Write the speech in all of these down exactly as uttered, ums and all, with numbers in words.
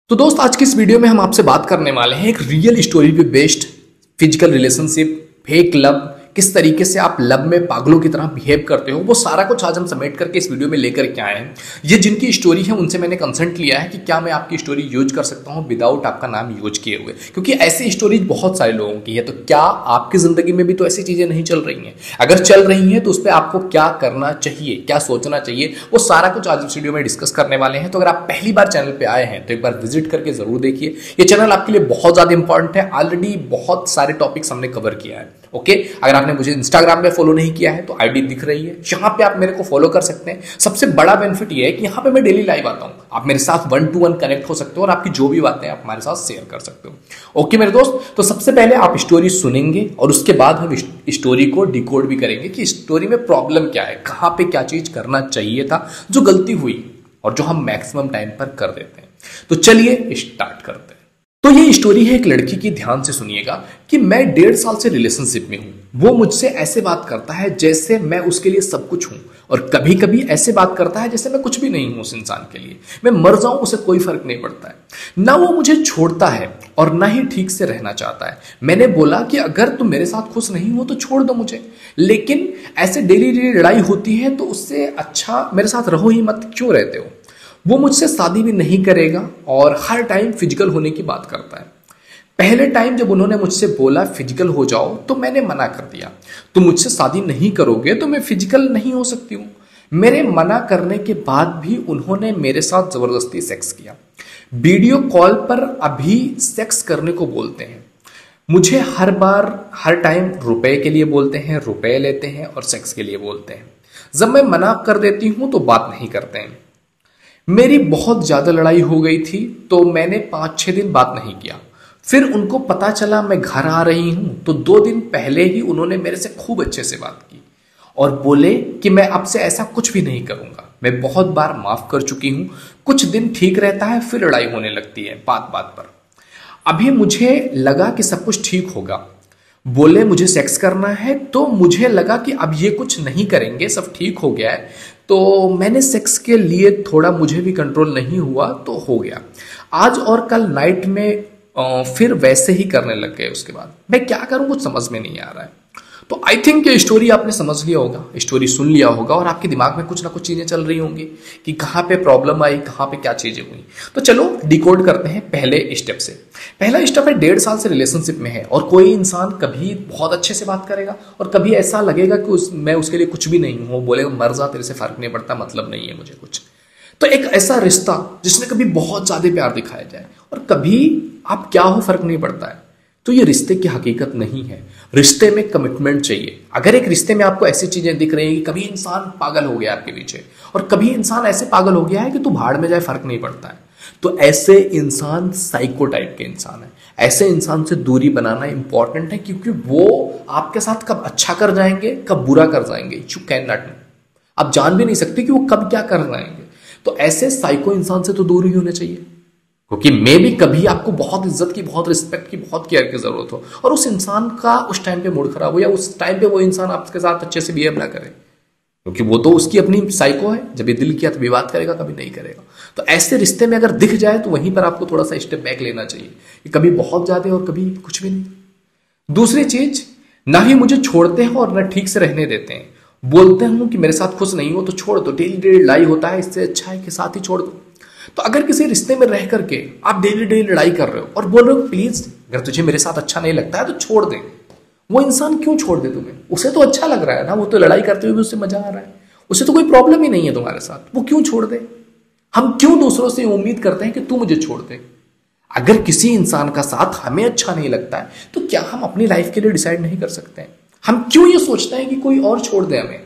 तो दोस्त आज की इस वीडियो में हम आपसे बात करने वाले हैं एक रियल स्टोरी पे based physical relationship, fake love, किस तरीके से आप लव में पागलों की तरह बिहेव करते हो, वो सारा कुछ आज हम समेट करके इस वीडियो में लेकर के आए हैं। ये जिनकी स्टोरी है उनसे मैंने कंसेंट लिया है कि क्या मैं आपकी स्टोरी यूज कर सकता हूं विदाउट आपका नाम यूज किए हुए, क्योंकि ऐसी स्टोरीज बहुत सारे लोगों की है। तो क्या आपकी जिंदगी में भी तो ऐसी चीजें नहीं चल रही हैं? अगर चल रही हैं तो उस पर आपको क्या करना चाहिए, क्या सोचना चाहिए, वो सारा कुछ आज इस वीडियो में डिस्कस करने वाले हैं। तो अगर आप पहली बार चैनल पे आए हैं तो एक बार विजिट करके जरूर देखिए। ये चैनल आपके लिए बहुत ज्यादा इंपॉर्टेंट है। ऑलरेडी बहुत सारे टॉपिक्स हमने कवर किया है। Okay okay? अगर आपने मुझे इंस्टाग्राम पे फॉलो नहीं किया है तो आईडी दिख रही है, यहाँ पे आप मेरे को फॉलो कर सकते हैं। सबसे बड़ा बेनिफिट ये है कि यहाँ पे मैं डेली लाइव आता हूँ, आप मेरे साथ वन टू वन कनेक्ट हो सकते हो और आपकी जो भी बातें आप हमारे साथ शेयर कर सकते हो। ओके okay, मेरे दोस्त, तो सबसे पहले आप स्टोरी सुनेंगे और उसके बाद हम स्टोरी को डिकोड भी करेंगे कि स्टोरी में प्रॉब्लम क्या है, कहाँ पे क्या चीज करना चाहिए था, जो गलती हुई और जो हम मैक्सिमम टाइम पर कर देते हैं। तो चलिए स्टार्ट करते हैं। तो ये स्टोरी है एक लड़की की, ध्यान से सुनिएगा कि मैं डेढ़ साल से रिलेशनशिप में हूं। वो मुझसे ऐसे बात करता है जैसे मैं उसके लिए सब कुछ हूं, और कभी कभी ऐसे बात करता है जैसे मैं कुछ भी नहीं हूं उस इंसान के लिए। मैं मर जाऊं उसे कोई फर्क नहीं पड़ता है। ना वो मुझे छोड़ता है और ना ही ठीक से रहना चाहता है। मैंने बोला कि अगर तुम मेरे साथ खुश नहीं हो तो छोड़ दो मुझे, लेकिन ऐसे डेली डेली लड़ाई होती है तो उससे अच्छा मेरे साथ रहो ही मत, क्यों रहते हो। वो मुझसे शादी भी नहीं करेगा और हर टाइम फिजिकल होने की बात करता है। पहले टाइम जब उन्होंने मुझसे बोला फिजिकल हो जाओ तो मैंने मना कर दिया। तुम मुझसे शादी नहीं करोगे तो मैं फिजिकल नहीं हो सकती हूँ। मेरे मना करने के बाद भी उन्होंने मेरे साथ जबरदस्ती सेक्स किया। वीडियो कॉल पर अभी सेक्स करने को बोलते हैं। मुझे हर बार हर टाइम रुपए के लिए बोलते हैं, रुपए लेते हैं और सेक्स के लिए बोलते हैं। जब मैं मना कर देती हूँ तो बात नहीं करते हैं। मेरी बहुत ज्यादा लड़ाई हो गई थी तो मैंने पांच छह दिन बात नहीं किया। फिर उनको पता चला मैं घर आ रही हूं तो दो दिन पहले ही उन्होंने मेरे से खूब अच्छे से बात की और बोले कि मैं अब से ऐसा कुछ भी नहीं करूंगा। मैं बहुत बार माफ कर चुकी हूं। कुछ दिन ठीक रहता है, फिर लड़ाई होने लगती है बात बात पर। अभी मुझे लगा कि सब कुछ ठीक होगा। बोले मुझे सेक्स करना है तो मुझे लगा कि अब ये कुछ नहीं करेंगे, सब ठीक हो गया है। तो मैंने सेक्स के लिए थोड़ा, मुझे भी कंट्रोल नहीं हुआ तो हो गया। आज और कल नाइट में फिर वैसे ही करने लग गए। उसके बाद मैं क्या करूं कुछ समझ में नहीं आ रहा है। तो आई थिंक ये स्टोरी आपने समझ लिया होगा, स्टोरी सुन लिया होगा और आपके दिमाग में कुछ ना कुछ चीजें चल रही होंगी कि कहाँ पे प्रॉब्लम आई, कहाँ पे क्या चीजें हुई। तो चलो डिकोड करते हैं पहले स्टेप से। पहला स्टेप है, डेढ़ साल से रिलेशनशिप में है और कोई इंसान कभी बहुत अच्छे से बात करेगा और कभी ऐसा लगेगा कि उस, मैं उसके लिए कुछ भी नहीं हूँ। बोलेगा मर जा, तेरे से फर्क नहीं पड़ता, मतलब नहीं है मुझे कुछ। तो एक ऐसा रिश्ता जिसमें कभी बहुत ज्यादा प्यार दिखाया जाए और कभी आप क्या हो फर्क नहीं पड़ता है, तो ये रिश्ते की हकीकत नहीं है। रिश्ते में कमिटमेंट चाहिए। अगर एक रिश्ते में आपको ऐसी चीजें दिख रही हैं कि कभी इंसान पागल हो गया आपके पीछे और कभी इंसान ऐसे पागल हो गया है कि तू भाड़ में जाए फर्क नहीं पड़ता है, तो ऐसे इंसान साइको टाइप के इंसान है। ऐसे इंसान से दूरी बनाना इंपॉर्टेंट है, क्योंकि वो आपके साथ कब अच्छा कर जाएंगे कब बुरा कर जाएंगे, यू कैन नॉट नो। आप जान भी नहीं सकते कि वो कब क्या कर जाएंगे। तो ऐसे साइको इंसान से तो दूर ही होना चाहिए, क्योंकि मे भी कभी आपको बहुत इज्जत की, बहुत रिस्पेक्ट की, बहुत केयर की जरूरत हो और उस इंसान का उस टाइम पे मूड खराब हो या उस टाइम पे वो इंसान आपके साथ अच्छे से बिहेव ना करे, क्योंकि वो तो उसकी अपनी साइको है। जब ये दिल किया तभी बात करेगा, कभी नहीं करेगा। तो ऐसे रिश्ते में अगर दिख जाए तो वहीं पर आपको थोड़ा सा स्टेप बैक लेना चाहिए कि कभी बहुत ज्यादा और कभी कुछ भी नहीं। दूसरी चीज, ना ही मुझे छोड़ते हैं और ना ठीक से रहने देते हैं। बोलते हूं कि मेरे साथ खुश नहीं हो तो छोड़ दो, डेली डेली लड़ाई होता है, इससे अच्छा है कि साथ ही छोड़ दो। तो अगर किसी रिश्ते में रह करके आप डेली डेली लड़ाई कर रहे हो और बोल रहे हो प्लीज अगर तुझे मेरे साथ अच्छा नहीं लगता है तो छोड़ दे, वो इंसान क्यों छोड़ दे तुम्हें? उसे तो अच्छा लग रहा है ना, वो तो लड़ाई करते हुए भी उससे मजा आ रहा है, उसे तो कोई प्रॉब्लम ही नहीं है तुम्हारे साथ, वो क्यों छोड़ दे? हम क्यों दूसरों से उम्मीद करते हैं कि तू मुझे छोड़ दे? अगर किसी इंसान का साथ हमें अच्छा नहीं लगता है तो क्या हम अपनी लाइफ के लिए डिसाइड नहीं कर सकते हैं? हम क्यों ये सोचते हैं कि कोई और छोड़ दे हमें?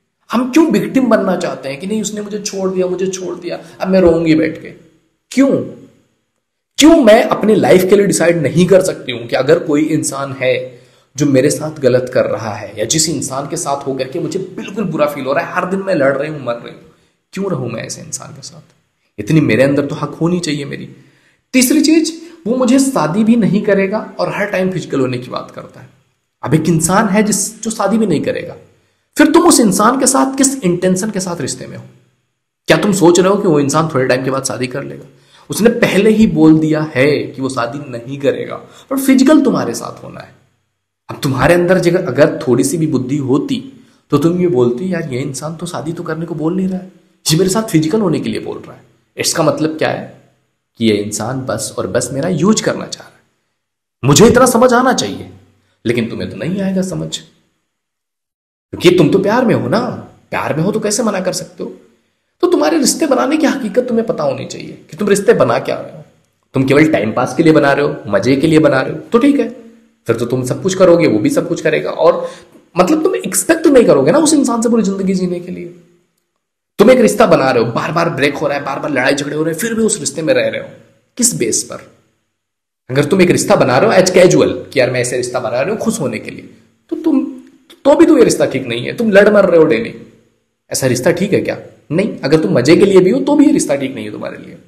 हम क्यों विक्टिम बनना चाहते हैं कि नहीं उसने मुझे छोड़ दिया, मुझे छोड़ दिया, अब मैं रोऊंगी बैठ के? क्यों क्यों मैं अपनी लाइफ के लिए डिसाइड नहीं कर सकती हूं कि अगर कोई इंसान है जो मेरे साथ गलत कर रहा है या जिस इंसान के साथ होकर के मुझे बिल्कुल बुरा फील हो रहा है, हर दिन मैं लड़ रही हूं, मर रही हूं, क्यों रहूं मैं ऐसे इंसान के साथ? इतनी मेरे अंदर तो हक होनी चाहिए मेरी। तीसरी चीज, वो मुझे शादी भी नहीं करेगा और हर टाइम फिजिकल होने की बात करता है। अब एक इंसान है जिस जो शादी भी नहीं करेगा, फिर तुम उस इंसान के साथ किस इंटेंशन के साथ रिश्ते में हो? क्या तुम सोच रहे हो कि वो इंसान थोड़े टाइम के बाद शादी कर लेगा? उसने पहले ही बोल दिया है कि वो शादी नहीं करेगा, पर फिजिकल तुम्हारे साथ होना है। अब तुम्हारे अंदर जगह अगर थोड़ी सी भी बुद्धि होती तो तुम ये बोलती यार ये इंसान तो शादी तो करने को बोल नहीं रहा है, ये मेरे साथ फिजिकल होने के लिए बोल रहा है। इसका मतलब क्या है कि ये इंसान बस और बस मेरा यूज करना चाह रहा है। मुझे इतना समझ आना चाहिए, लेकिन तुम्हें तो नहीं आएगा समझ, क्योंकि तुम तो प्यार में हो ना। प्यार में हो तो कैसे मना कर सकते हो? तो तुम्हारे रिश्ते बनाने की हकीकत तुम्हें पता होनी चाहिए कि तुम रिश्ते बना क्या रहे हो। तुम केवल टाइम पास के लिए बना रहे हो, मजे के लिए बना रहे हो, तो ठीक है, फिर तो तुम सब कुछ करोगे, वो भी सब कुछ करेगा, और मतलब तुम एक्सपेक्ट नहीं करोगे ना उस इंसान से पूरी जिंदगी जीने के लिए। तुम एक रिश्ता बना रहे हो, बार बार ब्रेक हो रहा है, बार बार लड़ाई झगड़े हो रहे हैं, फिर भी उस रिश्ते में रह रहे हो, किस बेस पर? अगर तुम एक रिश्ता बना रहे हो एज कैजुअल कि यार मैं ऐसे रिश्ता बना रहे हो खुश होने के लिए, तो तुम तो भी तो ये रिश्ता ठीक नहीं है। तुम लड़ मर रहे हो डेली, ऐसा रिश्ता ठीक है क्या? नहीं। अगर तुम मजे के लिए भी हो तो भी ये रिश्ता ठीक नहीं है तुम्हारे लिए,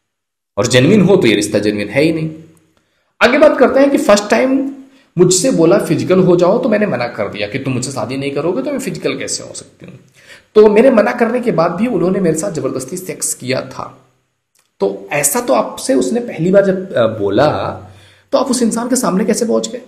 और जेन्युइन हो तो ये रिश्ता जेन्युइन है ही नहीं। आगे बात करते हैं कि फर्स्ट टाइम मुझसे बोला फिजिकल हो जाओ तो मैंने मना कर दिया कि तुम मुझसे शादी नहीं करोगे तो मैं फिजिकल कैसे हो सकती हूँ। तो मेरे मना करने के बाद भी उन्होंने मेरे साथ जबरदस्ती सेक्स किया था। तो ऐसा तो आपसे उसने पहली बार जब बोला तो आप उस इंसान के सामने कैसे पहुंच गए?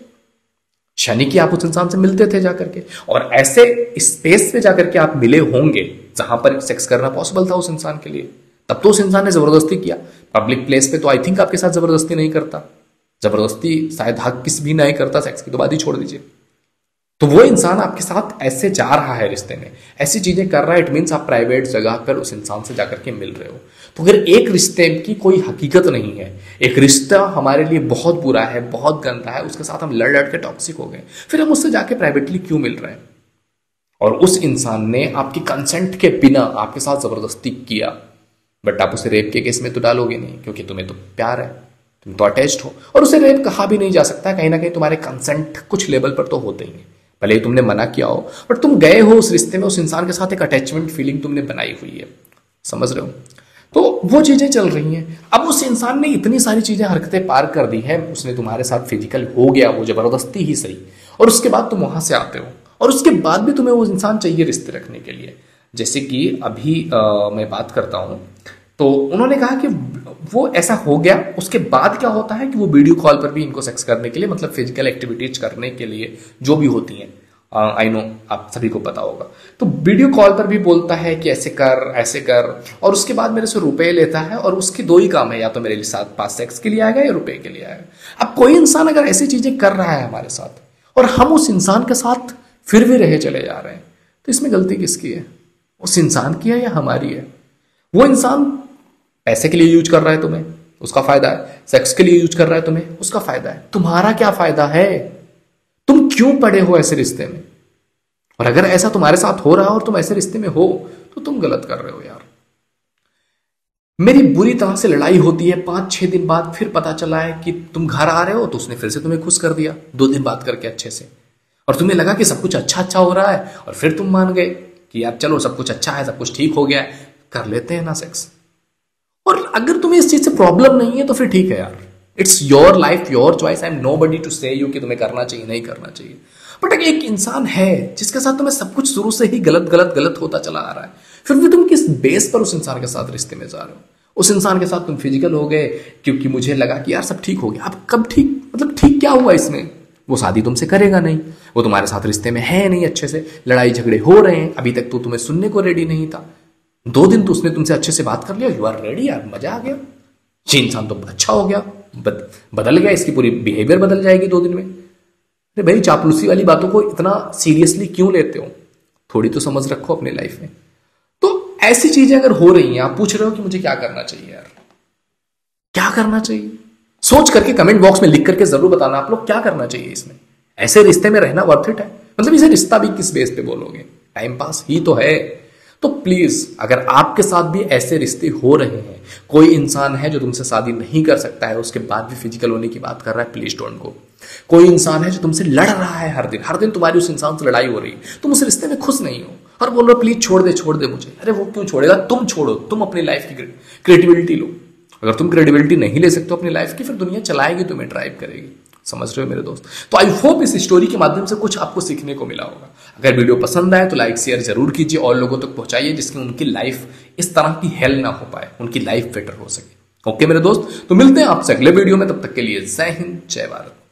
शनि की आप उस इंसान से मिलते थे जाकर के, और ऐसे स्पेस पे जाकर के आप मिले होंगे जहां पर सेक्स करना पॉसिबल था उस इंसान के लिए। तब तो उस इंसान ने जबरदस्ती किया। पब्लिक प्लेस पे तो आई थिंक आपके साथ जबरदस्ती नहीं करता, जबरदस्ती शायद हक किस भी नहीं करता, सेक्स की तो बात ही छोड़ दीजिए। तो वो इंसान आपके साथ ऐसे जा रहा है रिश्ते में, ऐसी चीजें कर रहा है, इट मीन्स आप प्राइवेट जगह पर उस इंसान से जाकर के मिल रहे हो। तो अगर एक रिश्ते की कोई हकीकत नहीं है, एक रिश्ता हमारे लिए बहुत बुरा है, बहुत गंदा है, उसके साथ हम लड़ लड़ के टॉक्सिक हो गए, फिर हम उससे जाके प्राइवेटली क्यों मिल रहे हैं? और उस इंसान ने आपकी कंसेंट के बिना आपके साथ जबरदस्ती किया, बट आप उसे रेप के केस में तो डालोगे नहीं, क्योंकि तुम्हें तो प्यार है, तुम तो अटैच्ड हो, और उसे रेप कहा भी नहीं जा सकता। कहीं ना कहीं तुम्हारे कंसेंट कुछ लेवल पर तो होते ही हैं, भले ही तुमने मना किया हो, बट तुम गए हो उस रिश्ते में, उस इंसान के साथ एक अटैचमेंट फीलिंग तुमने बनाई हुई है, समझ रहे हो? तो वो चीजें चल रही हैं। अब उस इंसान ने इतनी सारी चीजें हरकतें पार कर दी है, उसने तुम्हारे साथ फिजिकल हो गया, वो जबरदस्ती ही सही, और उसके बाद तुम वहां से आते हो, और उसके बाद भी तुम्हें वो इंसान चाहिए रिश्ते रखने के लिए। जैसे कि अभी आ, मैं बात करता हूं, तो उन्होंने कहा कि वो ऐसा हो गया, उसके बाद क्या होता है कि वो वीडियो कॉल पर भी इनको सेक्स करने के लिए, मतलब फिजिकल एक्टिविटीज करने के लिए जो भी होती हैं, आई नो आप सभी को पता होगा, तो वीडियो कॉल पर भी बोलता है कि ऐसे कर ऐसे कर, और उसके बाद मेरे से रुपए लेता है, और उसके दो ही काम है, या तो मेरे साथ पास सेक्स के लिए आएगा या रुपए के लिए आएगा। अब कोई इंसान अगर ऐसी चीजें कर रहा है हमारे साथ, और हम उस इंसान के साथ फिर भी रहे चले जा रहे हैं, तो इसमें गलती किसकी है? उस इंसान की है या हमारी है? वो इंसान पैसे के लिए यूज कर रहा है तुम्हें, उसका फायदा है, सेक्स के लिए यूज कर रहा है तुम्हें, उसका फायदा है, तुम्हारा क्या फायदा है? तुम क्यों पड़े हो ऐसे रिश्ते में? और अगर ऐसा तुम्हारे साथ हो रहा है और तुम ऐसे रिश्ते में हो, तो तुम गलत कर रहे हो यार। मेरी बुरी तरह से लड़ाई होती है, पांच छह दिन बाद फिर पता चला है कि तुम घर आ रहे हो, तो उसने फिर से तुम्हें खुश कर दिया दो दिन बात करके अच्छे से, और तुम्हें लगा कि सब कुछ अच्छा अच्छा हो रहा है, और फिर तुम मान गए कि यार चलो सब कुछ अच्छा है, सब कुछ ठीक हो गया है, कर लेते हैं ना सेक्स। और अगर तुम्हें इस चीज से प्रॉब्लम नहीं है तो फिर ठीक है यार, it's your life your choice, I am nobody to say you कि तुम्हें करना चाहिए नहीं करना चाहिए। बट अगर एक इंसान है जिसके साथ तुम्हें सब कुछ शुरू से ही गलत गलत गलत होता चला आ रहा है, फिर भी तुम किस बेस पर उस इंसान के साथ रिश्ते में जा रहे हो? उस इंसान के साथ तुम फिजिकल हो गए क्योंकि मुझे लगा कि यार सब ठीक हो गया। अब कब ठीक, मतलब ठीक क्या हुआ इसमें? वो शादी तुमसे करेगा नहीं, वो तुम्हारे साथ रिश्ते में है नहीं, अच्छे से लड़ाई झगड़े हो रहे हैं, अभी तक तो तुम्हें सुनने को रेडी नहीं था, दो दिन तो उसने तुमसे अच्छे से बात कर लिया, यू आर रेडी यार, मजा आ गया, ये इंसान तो अच्छा हो गया, बद, बदल गया, इसकी पूरी बिहेवियर बदल जाएगी दो दिन में। अरे भाई चापलूसी वाली बातों को इतना सीरियसली क्यों लेते हो? थोड़ी तो समझ रखो अपने लाइफ में। तो ऐसी चीजें अगर हो रही हैं, आप पूछ रहे हो कि मुझे क्या करना चाहिए यार, क्या करना चाहिए? सोच करके कमेंट बॉक्स में लिख करके जरूर बताना आप लोग क्या करना चाहिए इसमें। ऐसे रिश्ते में रहना वर्थ इट है? मतलब इसे रिश्ता भी किस बेस पे बोलोगे, टाइम पास ही तो है। तो प्लीज अगर आपके साथ भी ऐसे रिश्ते हो रहे हैं, कोई इंसान है जो तुमसे शादी नहीं कर सकता है, उसके बाद भी फिजिकल होने की बात कर रहा है, प्लीज डोंट गो। कोई इंसान है जो तुमसे लड़ रहा है, हर दिन हर दिन तुम्हारी उस इंसान से लड़ाई हो रही है, तुम उस रिश्ते में खुश नहीं हो और बोल रहे प्लीज छोड़ दे छोड़ दे मुझे। अरे वो क्यों छोड़ेगा? तुम छोड़ो, तुम अपनी लाइफ की क्रिएटिविटी लो। अगर तुम क्रेडिबिलिटी नहीं ले सकते हो अपनी लाइफ की, फिर दुनिया चलाएगी, तुम्हें ड्राइव करेगी। समझ रहे हो मेरे दोस्त? तो आई होप इस स्टोरी के माध्यम से कुछ आपको सीखने को मिला होगा। अगर वीडियो पसंद आए तो लाइक शेयर जरूर कीजिए और लोगों तक पहुंचाइए, जिसकी उनकी लाइफ इस तरह की हेल ना हो पाए, उनकी लाइफ बेटर हो सके। ओके मेरे दोस्त, तो मिलते हैं आपसे अगले वीडियो में, तब तक के लिए जय हिंद जय भारत।